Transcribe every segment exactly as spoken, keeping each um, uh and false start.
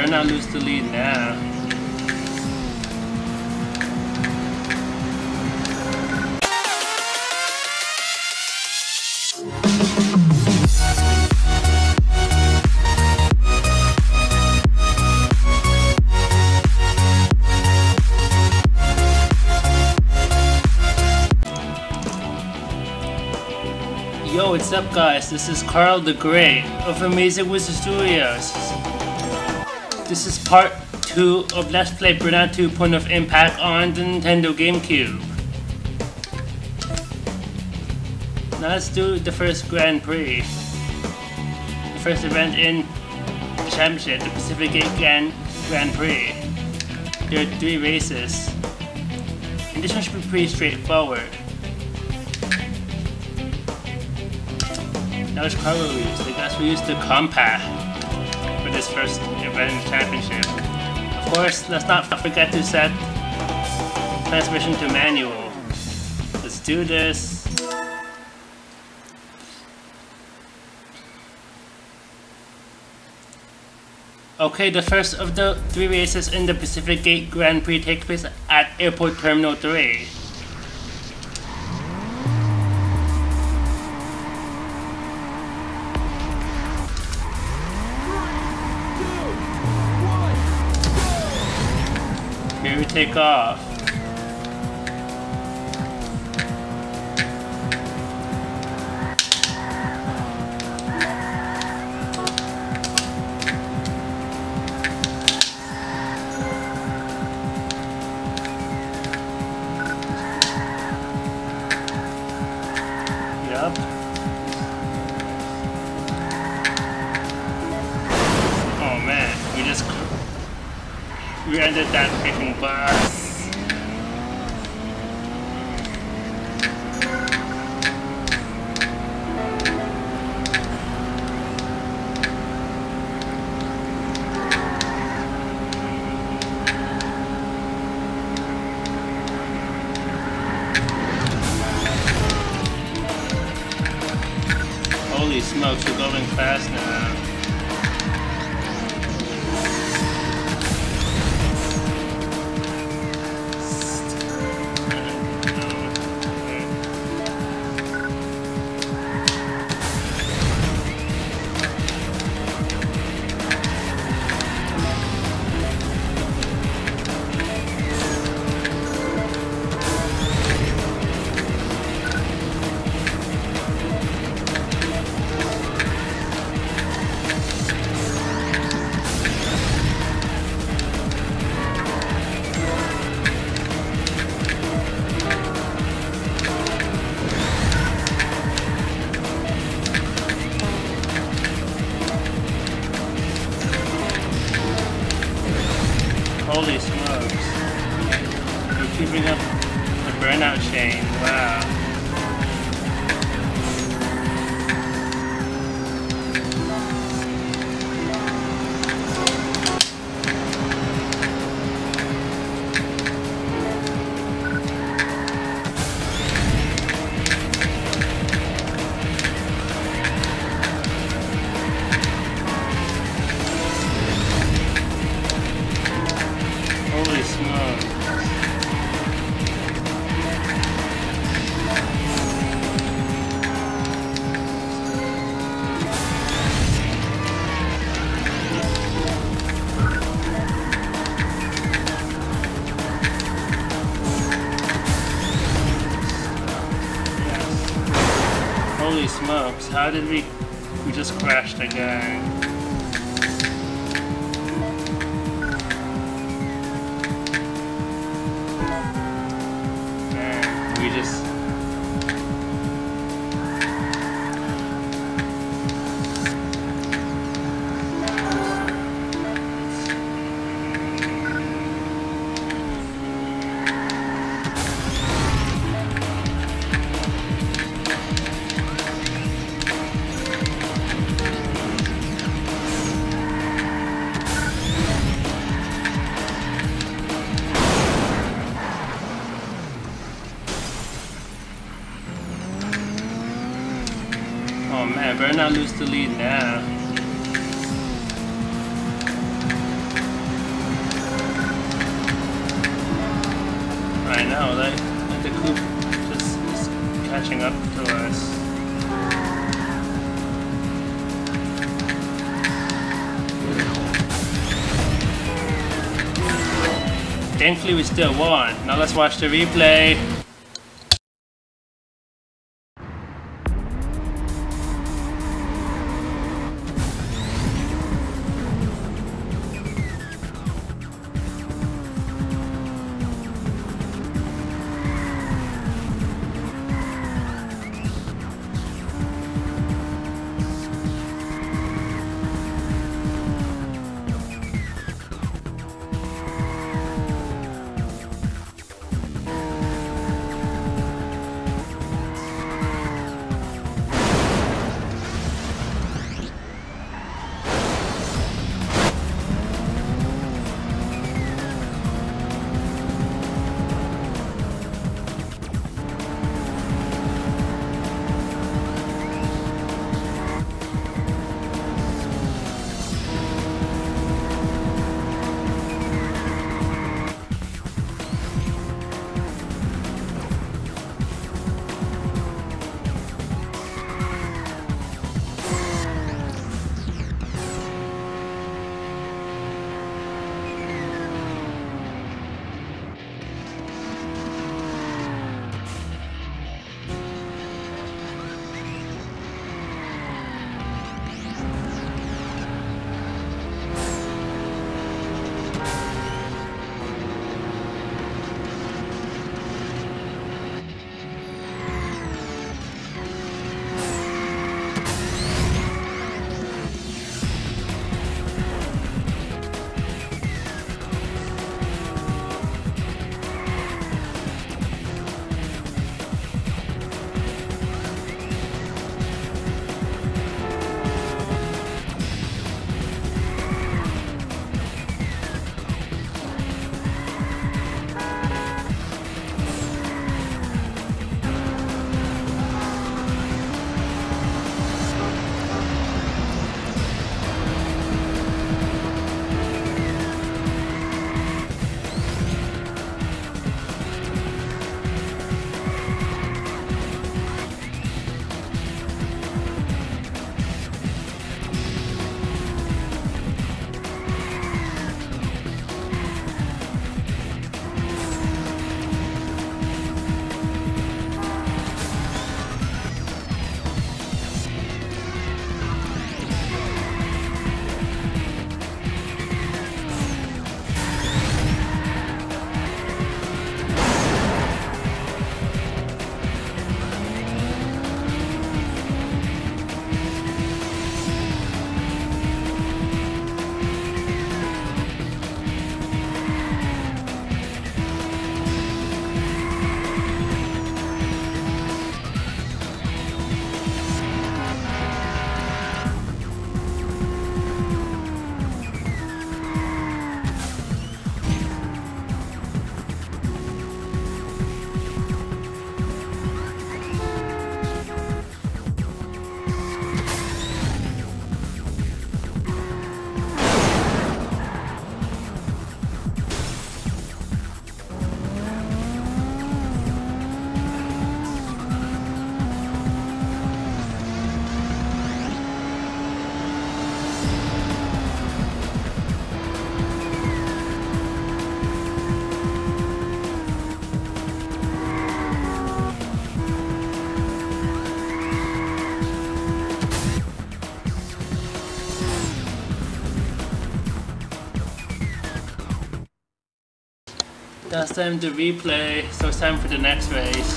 better not lose the lead now. Yo, what's up guys? This is Carl the Great of Amazing Wizard Studios. This is part two of Let's Play Burnout two Point of Impact on the Nintendo GameCube. Now let's do the first Grand Prix. The first event in the championship, the Pacific Gate Grand, Grand Prix. There are three races. And this one should be pretty straightforward. Now which car will we use? I guess we use the Compact for this first event in the championship. Of course, let's not forget to set transmission to manual. Let's do this. Okay, the first of the three races in the Pacific Gate Grand Prix takes place at Airport Terminal three. Here we take off. Yup. Oh man, we just we ended that freaking bus. Holy smokes, we're going fast now. Holy smokes. We're keeping up the burnout chain. Wow. Holy smokes. Holy smokes, how did we... we just crashed again. Man, we just... Oh man, better not lose the lead now. Wow, that, the coupe just is catching up to us. Thankfully we still won. Now let's watch the replay. That's time to replay, so it's time for the next race.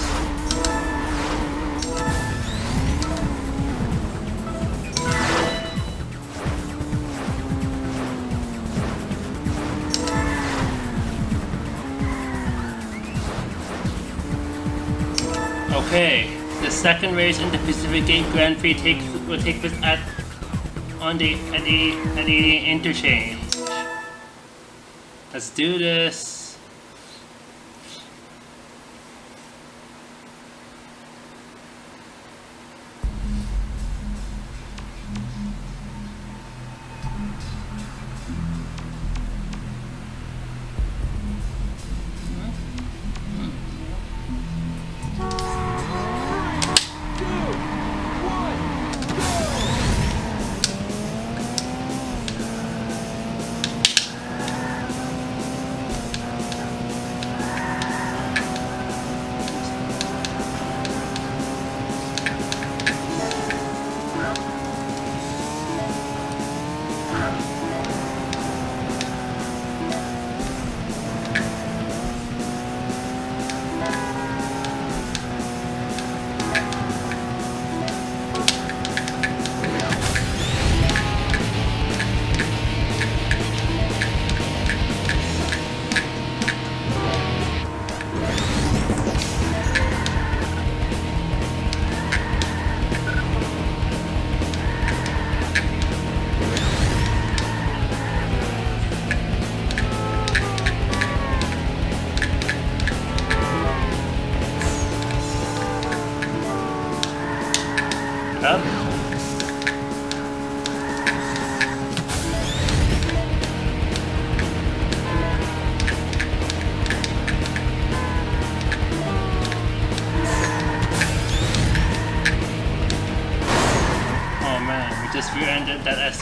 Okay, the second race in the Pacific Gate Grand Prix take, will take place at on the at the at the interchange. Let's do this.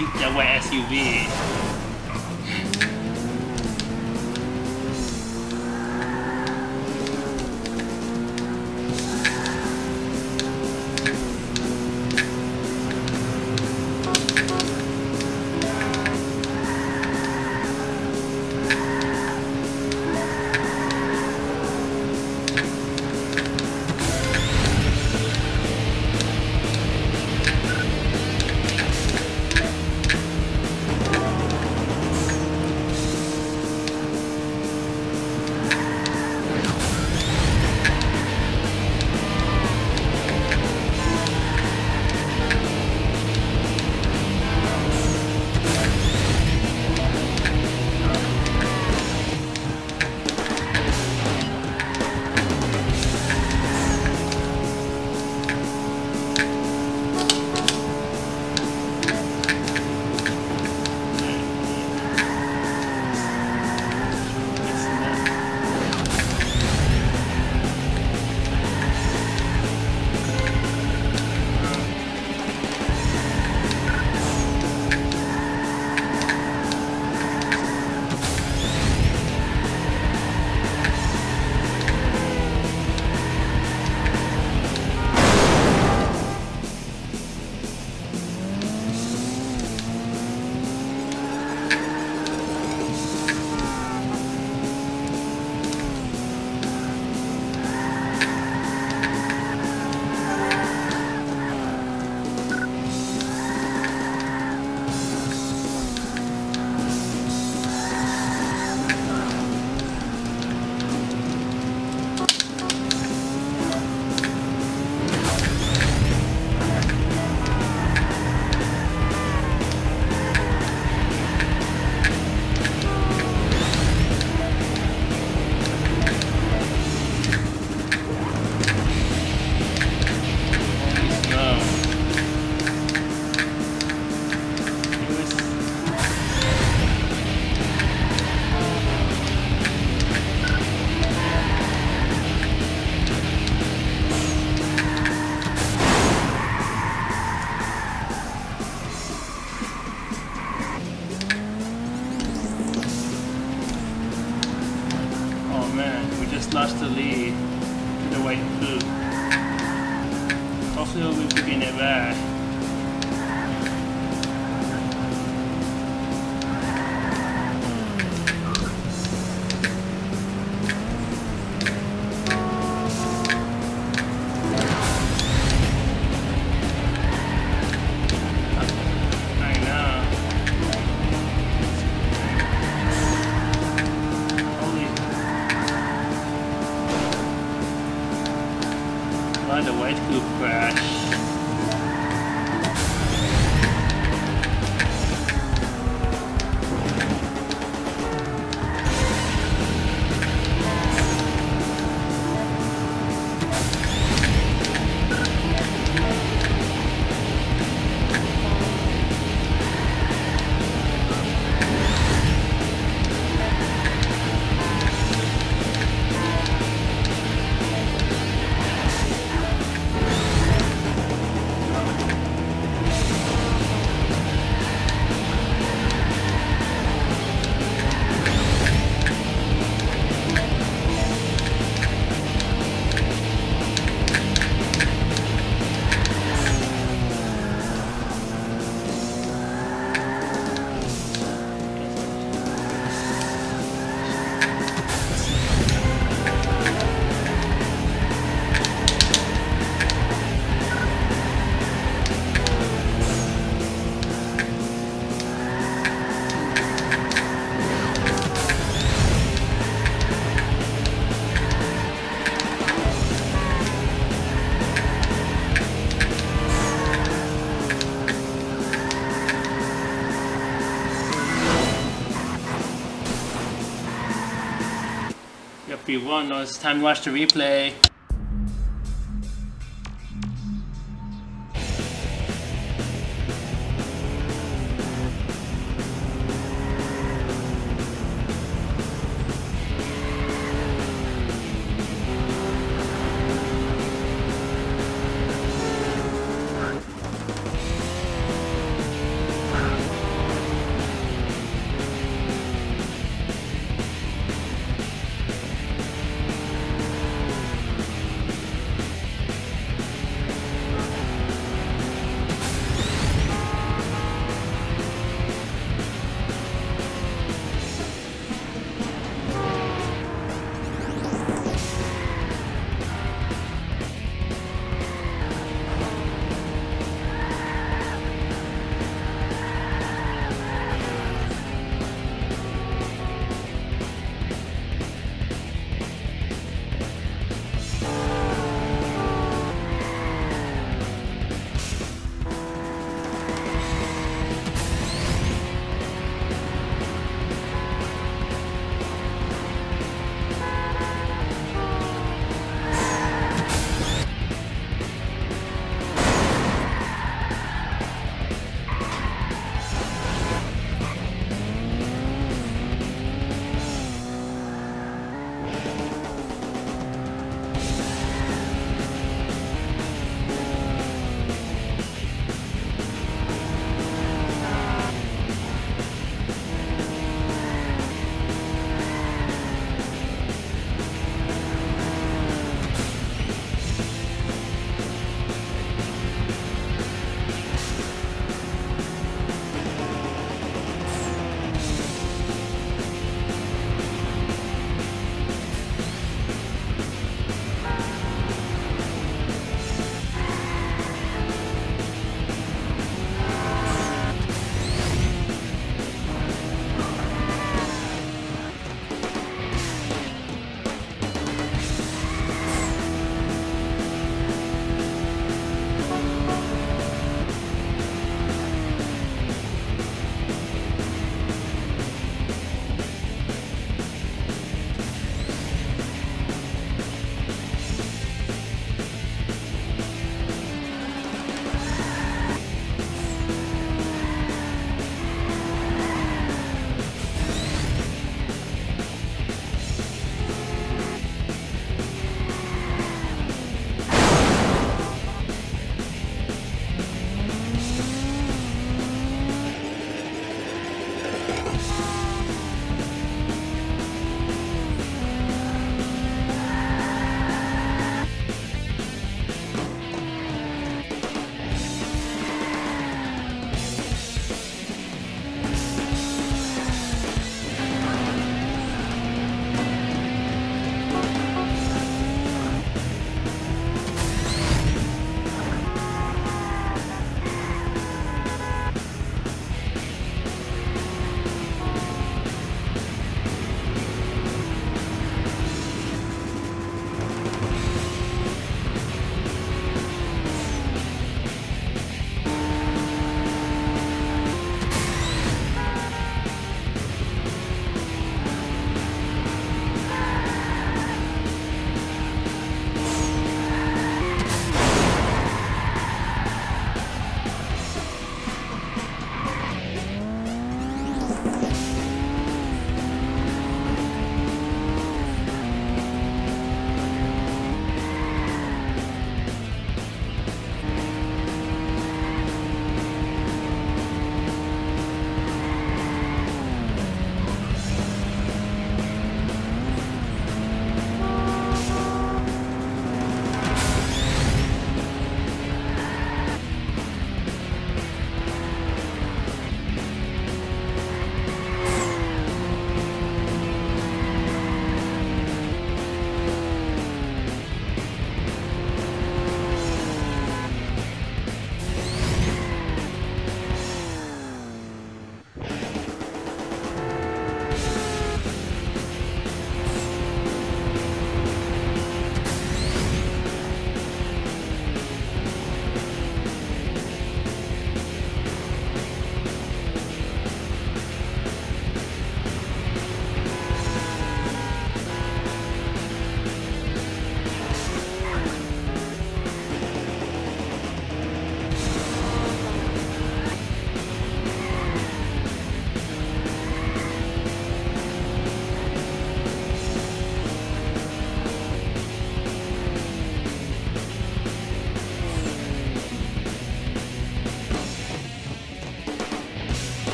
S U V, that white S U V. Lost the lead to the white coupe. Hopefully we'll be picking it back. The white coupe crash. Yep, we won. Now it's time to watch the replay.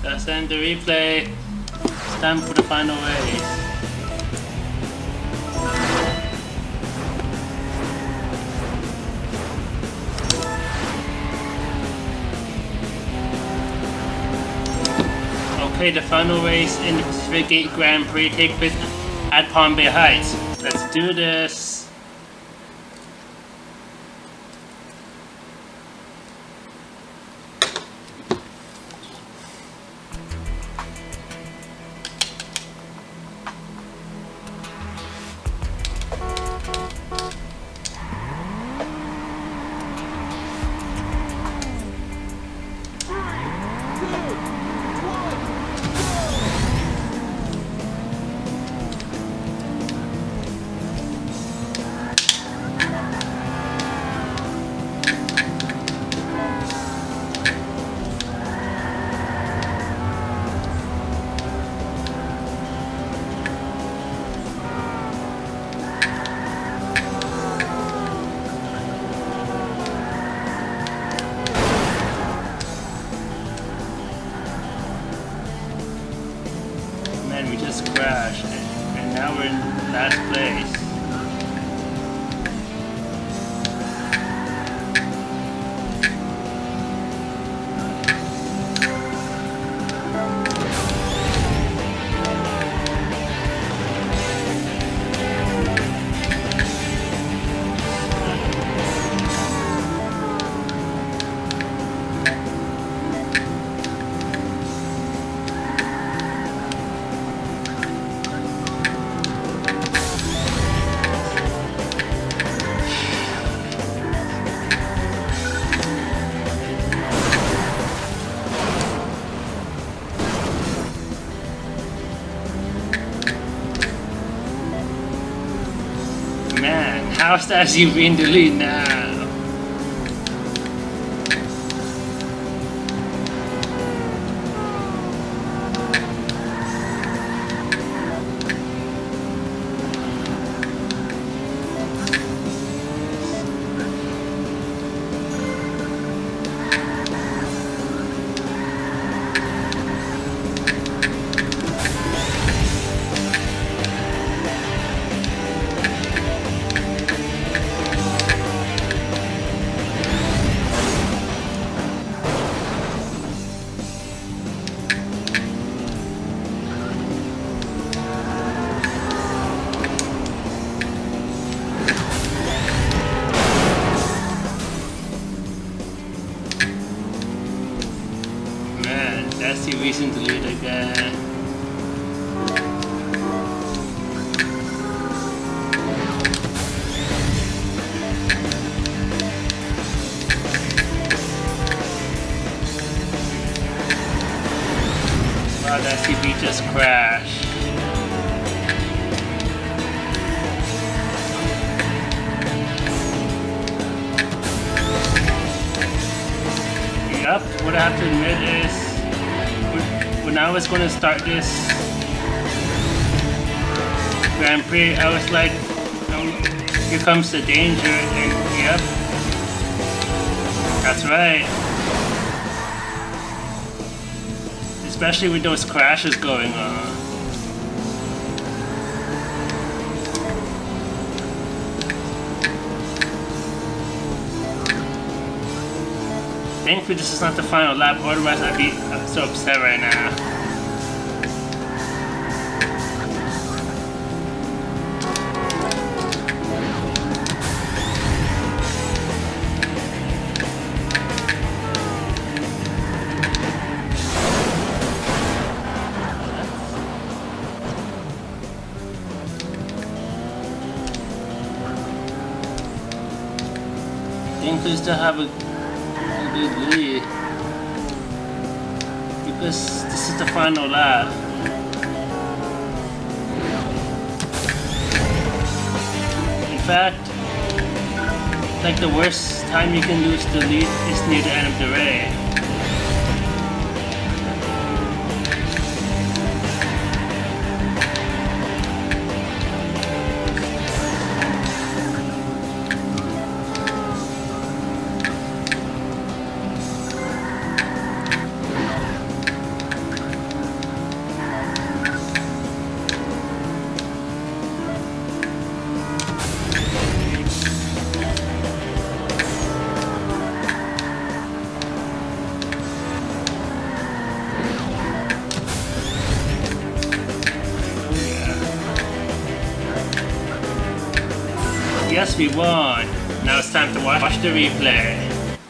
Let's end the replay. It's time for the final race. Okay, the final race in the Pacific Gate Grand Prix takes place at Palm Bay Heights. Let's do this. We just crashed and, and now we're in last place. Man, how's that S U V in the lead now? S U V's in the lead again. Wow, the S U V just crashed. Yep, what I have to admit is when I was going to start this Grand Prix, I was like, oh, here comes the danger, and yep, that's right. Especially with those crashes going on. Thankfully this is not the final lap, otherwise I'd be so upset right now. Thankfully still have a good lead because this is the final lap. In fact, like the worst time you can lose the lead is near the end of the race. Yes, we won. Now it's time to watch the replay.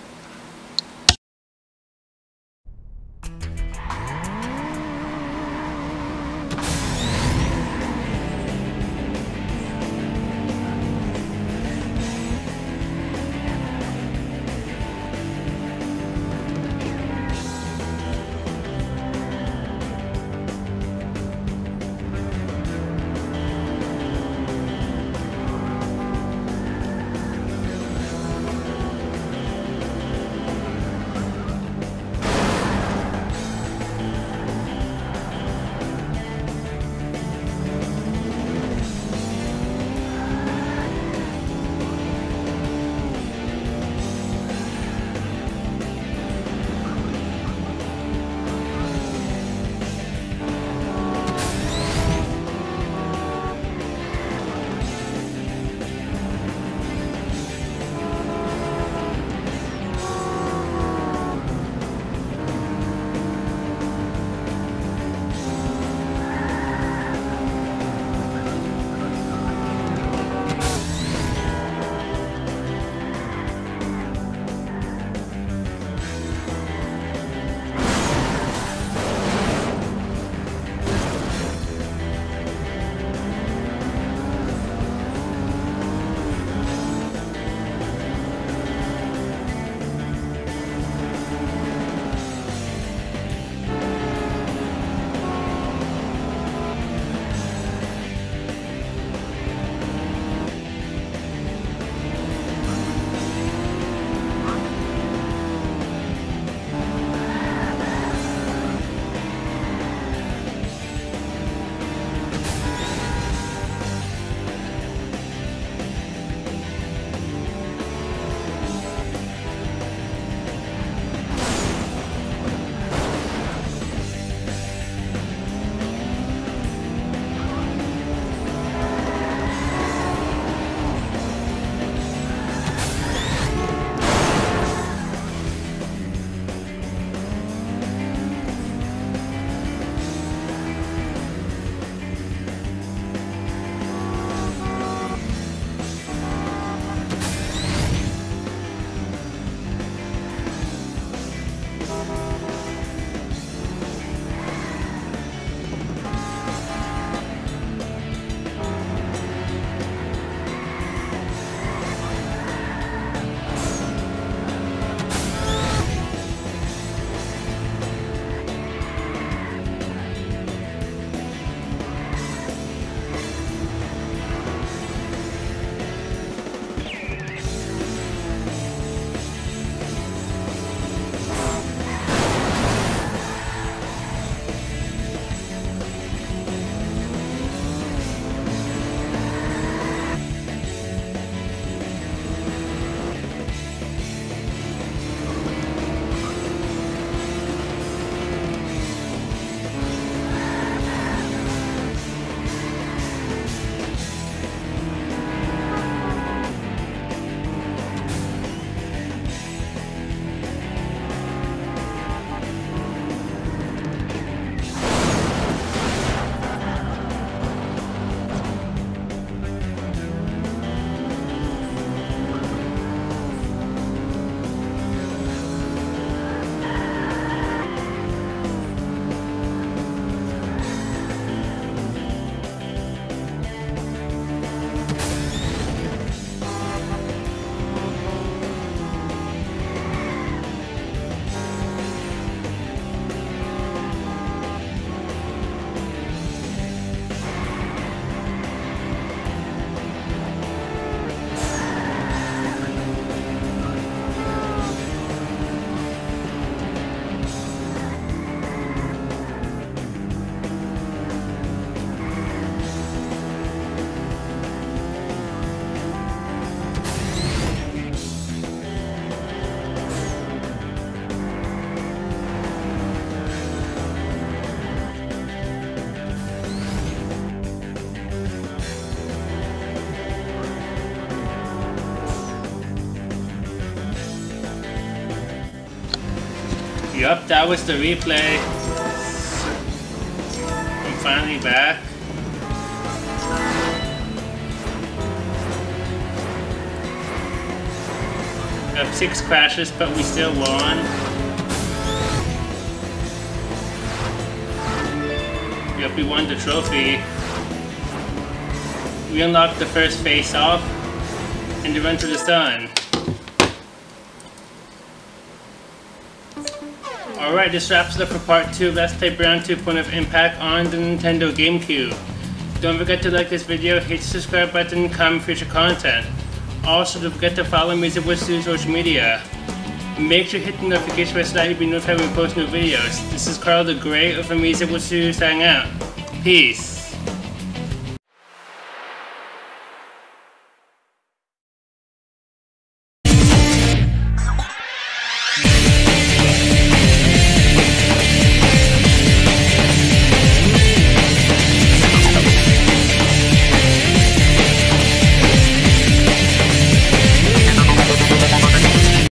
Yup, that was the replay. I'm finally back. We have six crashes, but we still won. Yep, we won the trophy. We unlocked the first face-off and the Run to the Sun. Alright, this wraps it up for part two of Let's Play Burnout two Point of Impact on the Nintendo GameCube. Don't forget to like this video, hit the subscribe button, comment future content. Also, don't forget to follow MusicWizTwo social media. Make sure to hit the notification bell so that you'll be notified when we post new videos. This is Carl the Great of MusicWizTwo signing out. Peace.